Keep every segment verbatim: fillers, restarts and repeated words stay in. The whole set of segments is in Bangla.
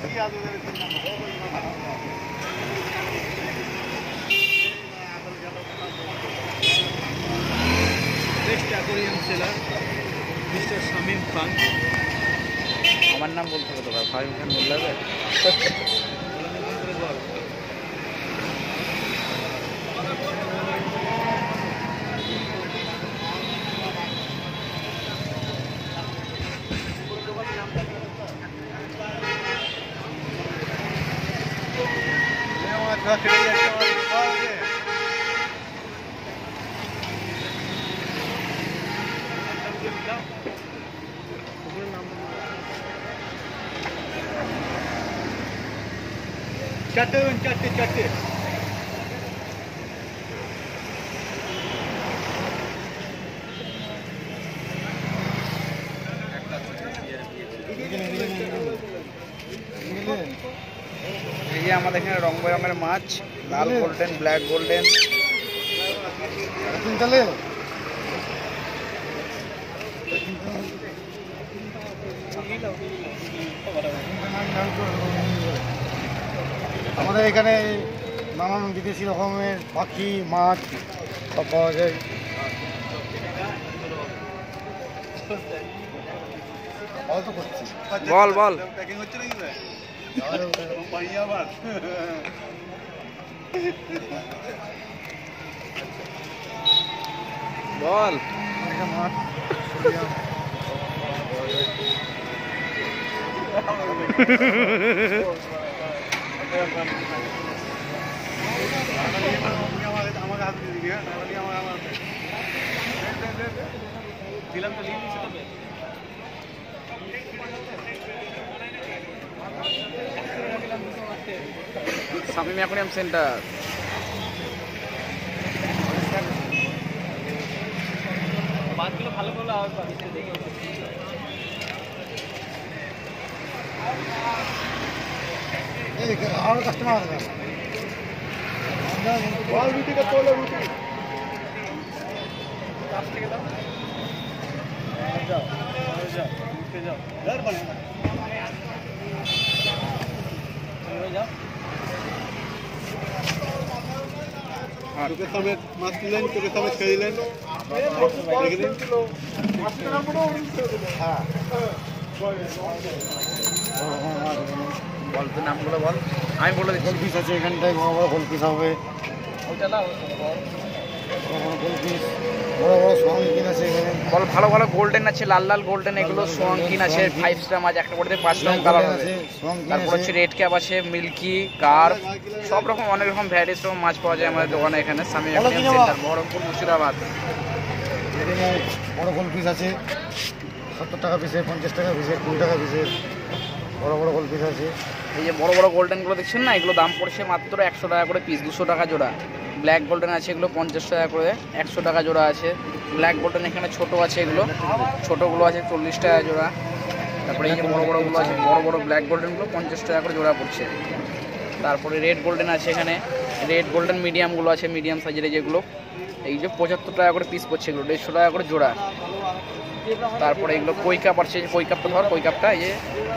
মিস্টার শামীম খান। আমার নাম বলতে হবে তো শামীম খান বললে হবে? চারটে চারটে চারটে এই যে আমাদের এখানে রং বেরঙের মাছ, লাল গোল্ডেন, ব্ল্যাক গোল্ডেন। আমাদের এখানে নানান বিদেশি রকমের পাখি মাছ সব পাওয়া যায়। বল বল বল মাছ আমাকে হাত দিয়ে দিকে দিলাম তো নিয়ে নিচ্ছে তবে শামীম অ্যাকোয়ারিয়াম সেন্টার। মাছগুলো ভালো করলে আবার পাবি। আরো কাস্টমার আছে রুটিটা তোলো রুটি কাছ থেকে দাও যাও যাও উঠে যাও ঘর বল যাও তোকে সমেত মাছ দিলেন তোকে সমেত খেয়ে দিলেন হ্যাঁ বল তো নামগুলো বল, আমি বলে দিচ্ছি। গোল পিস আছে এখানটায়, বড় বড় গোল পিস হবে। ওইটা না বড় বড় গোল পিস, বড় বড় সোয়াংকিন আছে এখানে। বল ভালো ভালো গোল্ডেন আছে, লাল লাল গোল্ডেন, এগুলো সোয়াংকিন আছে, ফাইভ স্টার মাছ একটা করে পাঁচ রকম কালার আছে। তারপর হচ্ছে রেড ক্যাপ আছে, মিল্কি, কার্প, সব রকম অনেক রকম ভ্যারাইটিস রকম মাছ পাওয়া যায় আমাদের দোকানে এখানে। Shamim aquarium centre, Baharampur, Murshidabad. এখানে বড় গোল পিস আছে সত্তর টাকা পিসের, পঞ্চাশ টাকা পিসের, কুড়ি টাকা পিসের বড় বড় গোল পিস আছে। এই যে বড় বড় গোল্ডেনগুলো দেখছেন না, এগুলো দাম পড়ছে মাত্র একশো টাকা করে পিস, দুশো টাকা জোড়া। ব্ল্যাক গোল্ডেন আছে, এগুলো পঞ্চাশ টাকা করে, একশো টাকা জোড়া আছে। ব্ল্যাক গোল্ডেন এখানে ছোট আছে, এগুলো ছোটোগুলো আছে চল্লিশ টাকা জোড়া। তারপরে এই যে বড়ো বড়োগুলো আছে, বড় বড় ব্ল্যাক গোল্ডেনগুলো পঞ্চাশ টাকা করে জোড়া পড়ছে। তারপরে রেড গোল্ডেন আছে এখানে, রেড গোল্ডেন মিডিয়ামগুলো আছে, মিডিয়াম সাইজের যেগুলো, এই যে পঁচাত্তর টাকা করে পিস পড়ছে, এগুলো দেড়শো টাকা করে জোড়া। তারপরে এগুলো কই কাপ আছে, কই কাপটা ধর, কই কাপটা এই যে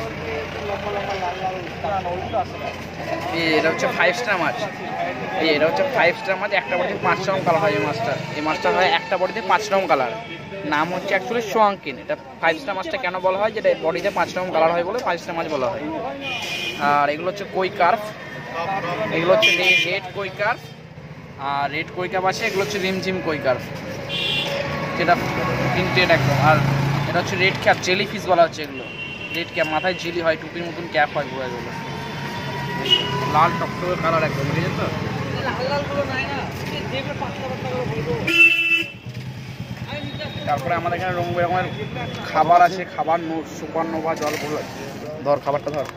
এটা হচ্ছে ফাইভ স্টার মাছ। এই এটা হচ্ছে ফাইভ স্টার মাছ, একটা বডিতে পাঁচ রকম কালার হয় এই মাছটা। এই মাছটা হয় একটা বডিতে পাঁচ রকম কালার, নাম হচ্ছে অ্যাকচুয়ালি সোয়াংকিন। এটা ফাইভ স্টার মাছটা কেন বলা হয়, যেটা বডিতে পাঁচ রকম কালার হয় বলে ফাইভ স্টার মাছ বলা হয়। আর এগুলো হচ্ছে কই কার্প, এগুলো হচ্ছে রেড কই কার্প, আর রেড কই কাপ আছে, এগুলো হচ্ছে রিমঝিম কই কার্প, যেটা প্রিন্টেড একদম। আর এটা হচ্ছে রেড ক্যাপ, জেলি ফিশ বলা হচ্ছে এগুলো। রেড ক্যাপ, মাথায় জেলি হয়, টুপির মতন ক্যাপ হয় পুরো এগুলো, লাল টকটকে কালার একদম, বুঝেছেন তো? তারপরে আমাদের এখানে রং বেরঙের খাবার আছে, খাবার সুপার নোভা জলগুলো, ধর খাবারটা ধর।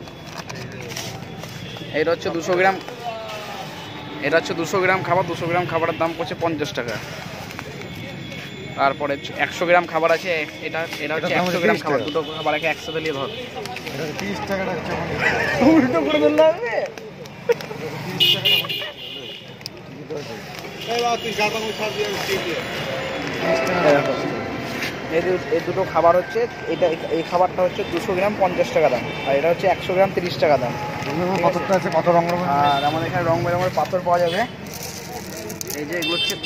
এটা হচ্ছে দুশো গ্রাম, এটা হচ্ছে দুশো গ্রাম খাবার, দুশো গ্রাম খাবারের দাম পড়ছে পঞ্চাশ টাকা। তারপরে একশো গ্রাম খাবার আছে, এটা এটা হচ্ছে একশো গ্রাম খাবার, দুটো খাবার একে একসাথে নিয়ে ধর। তিরিশ টাকা উল্টো করে ধরলে হবে। এই দু- এই দুটো খাবার হচ্ছে, এটা এই খাবারটা হচ্ছে দুশো গ্রাম পঞ্চাশ টাকা দাম, আর এটা হচ্ছে একশো গ্রাম তিরিশ টাকা দাম। পাথরটা আছে, কত রঙ রঙের আর আমাদের এখানে রং বেরঙের পাথর পাওয়া যাবে। এই যে এগুলো হচ্ছে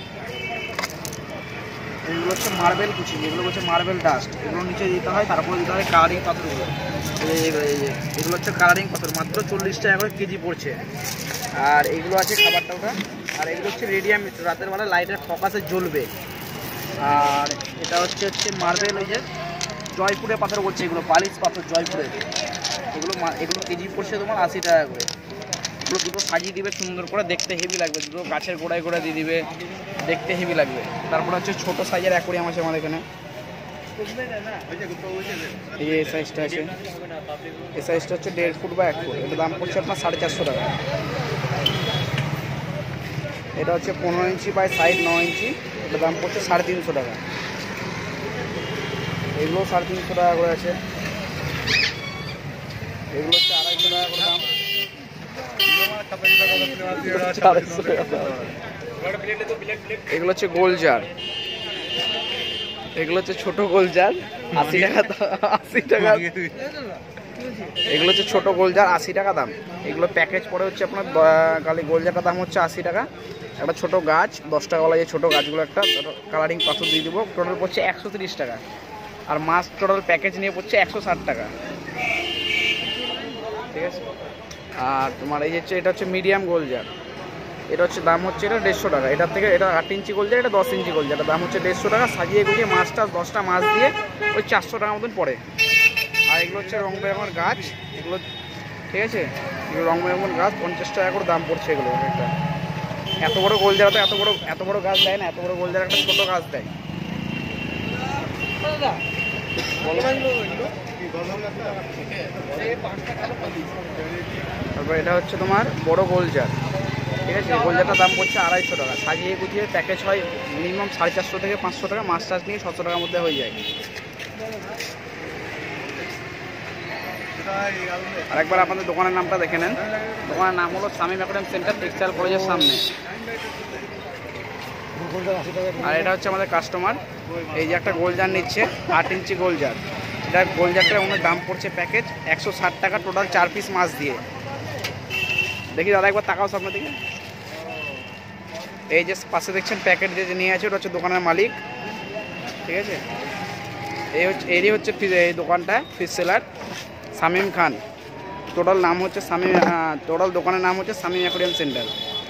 এগুলো হচ্ছে মার্বেল কুচি, এগুলো হচ্ছে মার্বেল ডাস্ট, এগুলো নিচে দিতে হয়, তারপরে দিতে হয় কালারিং পাথরগুলো। এই যে- এই যে এগুলো হচ্ছে কালারিং পাথর, মাত্র চল্লিশ টাকা করে কেজি পড়ছে। আর এগুলো আছে খাবারটা ওটা। আর এগুলো হচ্ছে রেডিয়াম, রাতের বেলা লাইটের ফোকাসে জ্বলবে। আর এটা হচ্ছে হচ্ছে মার্বেল, ওই যে জয়পুরে পাথর বলছে, এগুলো পালিশ পাথর জয়পুরে। এগুলো মা- এগুলো কেজি পড়ছে তোমার আশি টাকা করে। এগুলো দুটো সাজিয়ে দিবে সুন্দর করে, দেখতে হেভি লাগবে, দুটো গাছের গোড়ায় গোড়ায় দিয়ে দিবে, দেখতে হেভি লাগবে। তারপরে হচ্ছে ছোটো সাইজের অ্যাকোরিয়াম আছে আমাদের এখানে। এই যে এই সাইজটা আছে, এই সাইজটা হচ্ছে দেড় ফুট বা এক ফুট, এটা দাম পড়ছে আপনার সাড়ে চারশো টাকা। এটা হচ্ছে পনেরো ইঞ্চি বাই সাইড ন ইঞ্চি, এটা দাম পড়ছে সাড়ে তিনশো টাকা। এগুলো সাড়ে তিনশো টাকা করে আছে। এগুলো হচ্ছে আড়াইশো টাকা করে দাম। এগুলো হচ্ছে গোল জার, এগুলো হচ্ছে ছোট গোল জার, আশি টাকা আশি টাকা এগুলো হচ্ছে ছোট গোল জার, আশি টাকা দাম। এগুলো প্যাকেজ পড়ে হচ্ছে আপনার কালি গোল জারটার দাম হচ্ছে আশি টাকা। একটা ছোট গাছ দশ টাকাওয়ালা, যে ছোটো গাছগুলো একটা কালারিং পাথর দিয়ে দেবো, টোটাল পড়ছে একশো তিরিশ টাকা। আর মাছ টোটাল প্যাকেজ নিয়ে পড়ছে একশো ষাট টাকা, ঠিক আছে। আর তোমার এই হচ্ছে এটা হচ্ছে মিডিয়াম গোল জার, এটা হচ্ছে দাম হচ্ছে এটা দেড়শো টাকা। এটার থেকে এটা আট ইঞ্চি গোল জার, এটা দশ ইঞ্চি গোল জার, দাম হচ্ছে দেড়শো টাকা। সাজিয়ে গুজিয়ে মাছটা দশটা মাছ দিয়ে ওই চারশো টাকা মতন পড়ে। আর এগুলো হচ্ছে রং বেরঙের গাছ, এগুলো ঠিক আছে, এগুলো রং বেরঙের গাছ, পঞ্চাশ টাকা করে দাম পড়ছে এগুলো একটা। এত বড় গোল জার তো এত বড় এত বড় গাছ দেয় না, এত বড় গোল জার একটা ছোটো গাছ দেয়। তারপর এটা হচ্ছে তোমার বড় গোল জার, ঠিক আছে, গোল জারটার দাম পড়ছে আড়াইশো টাকা। সাজিয়ে গুছিয়ে প্যাকেজ হয় মিনিমাম সাড়ে চারশো থেকে পাঁচশো টাকা, মাছ টাছ নিয়ে ছশো টাকার মধ্যে হয়ে যায়। আরেকবার আপনাদের দোকানের নামটা দেখে নেন। দোকানের নাম হলো শামীম অ্যাকোয়ারিয়াম সেন্টার, টেক্সটাইল কলেজের সামনে। আর এটা হচ্ছে আমাদের কাস্টমার, এই যে একটা গোল জার নিচ্ছে, আট ইঞ্চি গোল জার। এটা গোল জারটার ওনার দাম পড়ছে প্যাকেজ একশো ষাট টাকা, টোটাল চার পিস মাছ দিয়ে। দেখি দাদা একবার তাকাও সামনে দিকে। এই যে পাশে দেখছেন প্যাকেট যে নিয়ে আছে, ওটা হচ্ছে দোকানের মালিক, ঠিক আছে। এই হচ্ছে এরই হচ্ছে এই দোকানটা, fish seller Shamim Khan. Total নাম হচ্ছে শামীম, টোটাল দোকানের নাম হচ্ছে শামীম অ্যাকোয়ারিয়াম সেন্টার।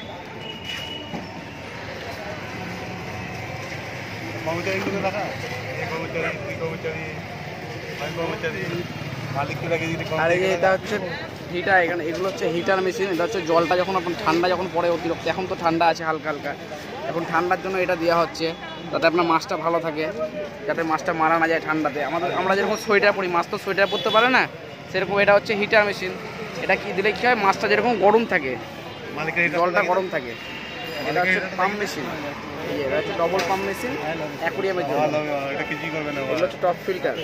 আর এই যে এটা হচ্ছে হিটার, এখানে এগুলো হচ্ছে হিটার মেশিন। এটা হচ্ছে জলটা যখন আপনার ঠান্ডা যখন পড়ে অতিরিক্ত, এখন তো ঠান্ডা আছে হালকা হালকা, এখন ঠান্ডার জন্য এটা দেওয়া হচ্ছে, যাতে আপনার মাছটা ভালো থাকে, যাতে মাছটা মারা না যায় ঠান্ডাতে। আমাদের আমরা যেরকম সোয়েটার পরি, মাছ তো সোয়েটার পরতে পারে না, সেরকম এটা হচ্ছে হিটার মেশিন। এটা কি দিলে কী হয়, মাছটা যেরকম গরম থাকে, জলটা গরম থাকে। এটা হচ্ছে পাম্প মেশিন, এই যে এটা হচ্ছে ডবল পাম্প মেশিন অ্যাকোয়ারিয়ামের জন্য। এগুলো হচ্ছে টপ ফিল্টার।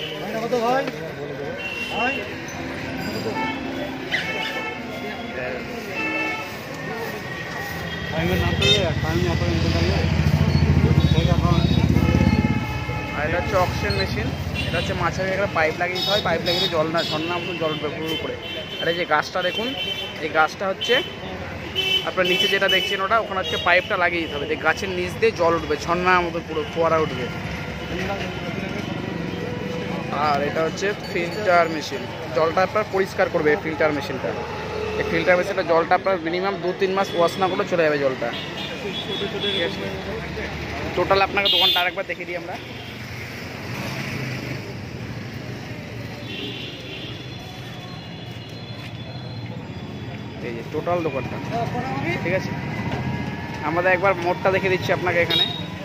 আর এটা হচ্ছে অক্সিজেন মেশিন, এটা হচ্ছে মাছের এখানে পাইপ লাগিয়ে দিতে হয়, পাইপ লাগিয়ে জল না ঝর্ণা মতন জল উঠবে পুরো উপরে। আর এই যে গাছটা দেখুন, এই গাছটা হচ্ছে আপনার নিচে যেটা দেখছেন ওটা, ওখানে হচ্ছে পাইপটা লাগিয়ে দিতে হবে, যে গাছের নিচ দিয়ে জল উঠবে, ঝর্ণার মতো পুরো ফোয়ারা উঠবে। আর এটা হচ্ছে ফিল্টার মেশিন, জলটা আপনার পরিষ্কার করবে এই ফিল্টার মেশিনটা। এই ফিল্টার মেশিনটা জলটা আপনার মিনিমাম দু তিন মাস ওয়াশ না করলে চলে যাবে জলটা, ঠিক আছে। টোটাল আপনাকে দোকানটা আরেকবার দেখে দিই আমরা। এই যে টোটাল দোকানটা, ঠিক আছে। আমাদের একবার মোড়টা দেখে দিচ্ছি আপনাকে এখানে।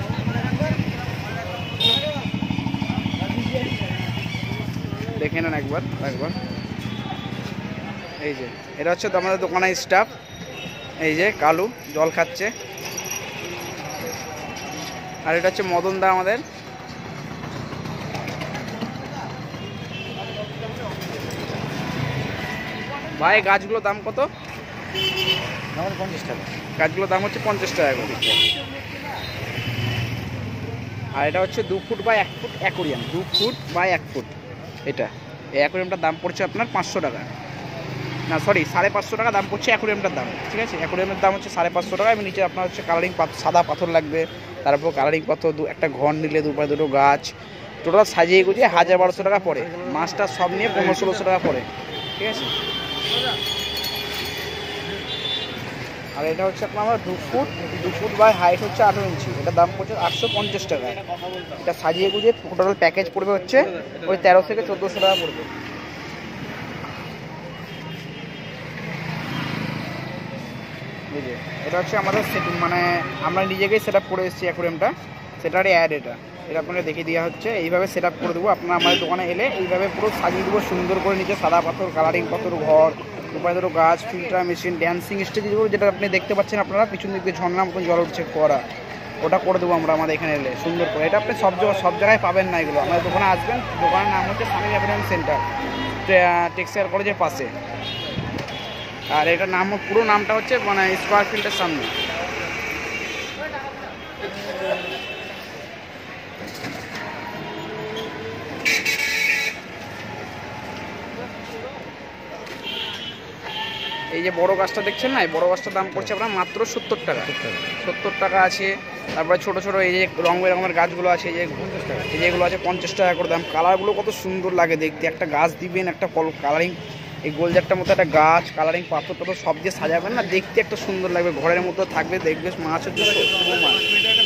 দেখে নেন একবার একবার এই যে এটা হচ্ছে তো আমাদের দোকানের স্টাফ, এই যে কালু জল খাচ্ছে। আর এটা হচ্ছে মদন দা আমাদের। ভাই গাছগুলোর দাম কত? পঞ্চাশ টাকা। গাছগুলোর দাম হচ্ছে পঞ্চাশ টাকা করে। আর এটা হচ্ছে দু ফুট বা এক ফুট অ্যাকোরিয়াম, দু ফুট বা এক ফুট। এটা এই অ্যাকোরিয়ামটার দাম পড়ছে আপনার পাঁচশো টাকা, না সরি সাড়ে পাঁচশো টাকা দাম পড়ছে অ্যাকোরিয়ামটার দাম, ঠিক আছে। অ্যাকোরিয়ামের দাম হচ্ছে সাড়ে পাঁচশো টাকা। এবং নিচে আপনার হচ্ছে কালারিং সাদা পাথর লাগবে, তারপর কালারিং পাথর দু একটা ঘর নিলে দুপায়ে দুটো গাছ, টোটাল সাজিয়ে গুজিয়ে হাজার বারোশো টাকা পড়ে। মাছটা সব নিয়ে পনেরো ষোলোশো টাকা পড়ে, ঠিক আছে। আর এটা হচ্ছে আপনার দু ফুট দু ফুট বাই হাইট হচ্ছে আঠেরো ইঞ্চি, এটার দাম পড়ছে আটশো পঞ্চাশ টাকা। এটা সাজিয়ে গুজিয়ে টোটাল প্যাকেজ পড়বে হচ্ছে ওই তেরো থেকে চোদ্দোশো টাকা পড়বে। এটা হচ্ছে আমাদের সেটিং, মানে আমরা নিজেকেই সেট আপ করে এসেছি অ্যাকোরিয়ামটা, সেটারই অ্যাড এটা এটা আপনাকে দেখিয়ে দেওয়া হচ্ছে। এইভাবে সেট আপ করে দেবো, আপনারা আমাদের দোকানে এলে এইভাবে পুরো সাজিয়ে দেবো সুন্দর করে, নিচে সাদা পাথর, কালারিং পাথর, ঘর, দুপায়ে দুটো গাছ, ফিল্টার মেশিন, ড্যান্সিং স্টেজ দেবো, যেটা আপনি দেখতে পাচ্ছেন আপনারা পিছন দিক দিয়ে ঝর্ণার মতন জল উঠছে করা, ওটা করে দেবো আমরা আমাদের এখানে এলে সুন্দর করে। এটা আপনি সব জায়গায় সব জায়গায় পাবেন না এগুলো, আমাদের দোকানে আসবেন। দোকানের নাম হচ্ছে স্বামী অ্যাকোরিয়াম সেন্টার, টেক্সটাইল কলেজের পাশে। আর এটার নাম পুরো নামটা হচ্ছে মানে স্কোয়ার ফিল্ডের সামনে। এই যে বড় গাছটা দেখছেন না, এই বড় গাছটার দাম পড়ছে আপনার মাত্র সত্তর টাকা, সত্তর টাকা আছে। তারপরে ছোটো ছোটো এই যে রং বেরঙের গাছগুলো আছে, এই যে এই যেগুলো আছে পঞ্চাশ টাকা করে দাম। কালারগুলো কত সুন্দর লাগে দেখতে, একটা গাছ দিবেন, একটা কালারিং এই গোলজারটার মতো একটা গাছ, কালারিং পাথর টাথর সব দিয়ে সাজাবেন না, দেখতে একটা সুন্দর লাগবে, ঘরের মতো থাকবে, দেখবে মাছ হচ্ছে মাছ।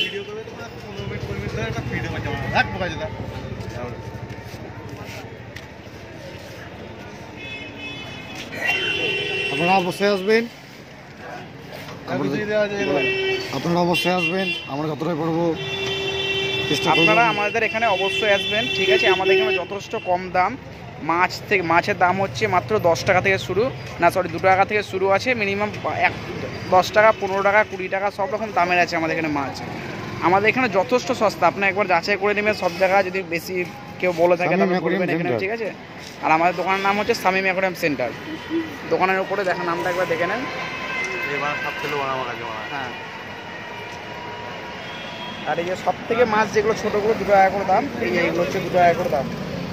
আপনারা অবশ্যই আসবেন, আপনারা অবশ্যই আসবেন, আমরা যতটাই পারবো চেষ্টা করব। আপনারা আমাদের এখানে অবশ্যই আসবেন, ঠিক আছে। আমাদের এখানে যথেষ্ট কম দাম, মাছ থেকে মাছের দাম হচ্ছে মাত্র দশ টাকা থেকে শুরু, না সরি দু টাকা থেকে শুরু আছে, মিনিমাম এক দশ টাকা, পনেরো টাকা, কুড়ি টাকা, সব রকম দামের আছে আমাদের এখানে মাছ। আমাদের এখানে যথেষ্ট সস্তা, আপনি একবার যাচাই করে নেবেন সব জায়গায়, যদি বেশি কেউ বলে থাকে তাহলে বলবেন এখানে, ঠিক আছে। আর আমাদের দোকানের নাম হচ্ছে স্বামী অ্যাকোরিয়াম সেন্টার, দোকানের উপরে দেখা নামটা একবার দেখে নেন। হ্যাঁ, আর এই যে সব থেকে মাছ যেগুলো ছোটোগুলো দু টাকা করে দাম, এই যে এইগুলো হচ্ছে দু টাকা করে দাম,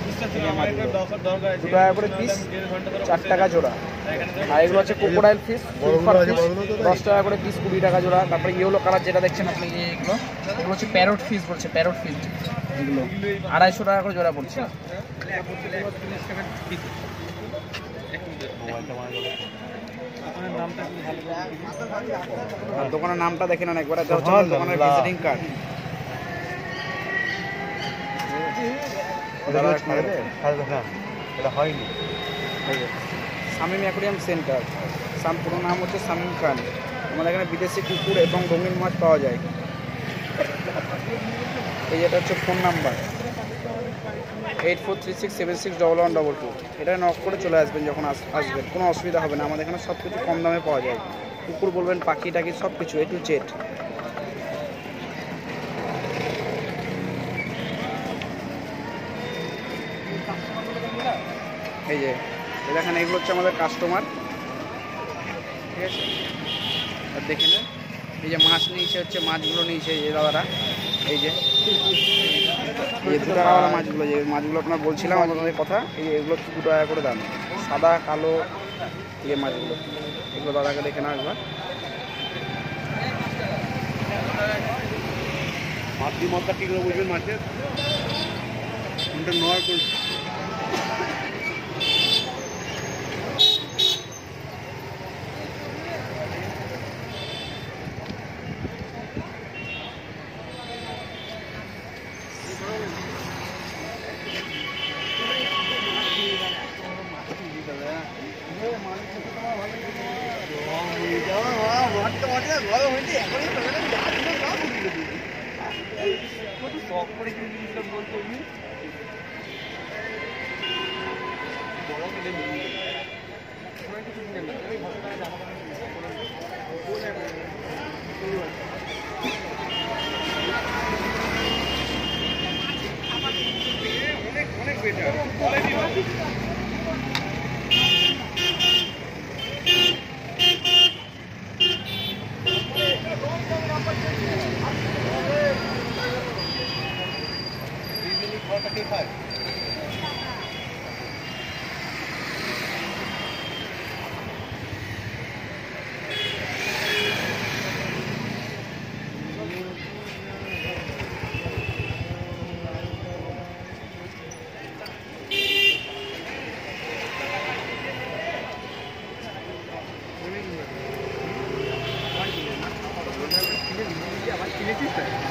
দু টাকা করে পিস, চার টাকা জোড়া। আর এগুলো হচ্ছে ক্রোকোডাইল ফিশ, দশ টাকা করে পিস, কুড়ি টাকা জোড়া। তারপরে ইয়েলো কালার যেটা দেখছেন আপনি, এগুলো এগুলো হচ্ছে প্যারট ফিশ বলছে, প্যারট ফিশ, এগুলো আড়াইশো টাকা করে জোড়া পড়ছে। আর দোকানের নামটা দেখে নেন একবার, এটা হচ্ছে দোকানের visiting card. Shamim aquarium centre, পুরো নাম হচ্ছে শামীম খান। আমাদের এখানে বিদেশি কুকুর এবং রঙিন মাছ পাওয়া যায়। এই যেটা হচ্ছে phone number eight four three six seven six double one double two, এটা নক করে চলে আসবেন যখন আসবেন, কোনো অসুবিধা হবে না। আমাদের এখানে সব কিছু কম দামে পাওয়া যায়, কুকুর বলবেন, পাখি টাকি সব কিছু এ টু জেড। এই যে দেখেন, এগুলো হচ্ছে আমাদের কাস্টমার, ঠিক আছে। আর দেখে নেন, এই যে মাছ নিয়েছে, হচ্ছে মাছগুলো নিয়েছে এই দাদারা, এই যে এই দু টাকাওয়ালা মাছগুলো, যে মাছগুলো আপনার বলছিলাম আপনাদের কথা, এই এগুলো দু টাকা করে দাম, সাদা কালো এই মাছগুলো, এগুলো দাদাকে দেখে না একবার। মাতৃ মতটা কী করে বুঝবেন মাছের কোনটা নয় কোন শখ করে জিনিসটা বলতে অনেক অনেক বেটার কিনেছিস তো?